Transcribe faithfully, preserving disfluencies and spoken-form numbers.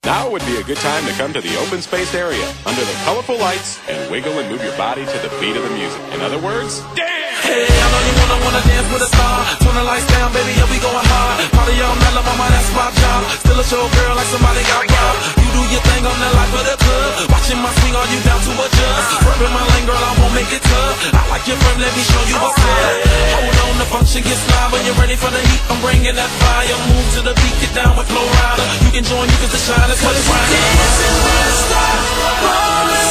Now would be a good time to come to the open space area under the colorful lights and wiggle and move your body to the beat of the music. In other words, dance! Hey, I know you wanna wanna dance with a star. Turn the lights down, baby, yeah, we going hard. Party all night, love, mama, that's my job. Still a show girl like somebody got robbed. You do your thing on the life of the club. Watching my swing, are you down to adjust? Rubbing my lane, girl, I won't make it tough. I like your frame, let me show you what's up. Hold on, the function gets live. When you're ready for the heat, I'm bringing that fire. Move to the beat, get down with Flow Rider. You can join me cause the shine is what's right. Dancing with a star,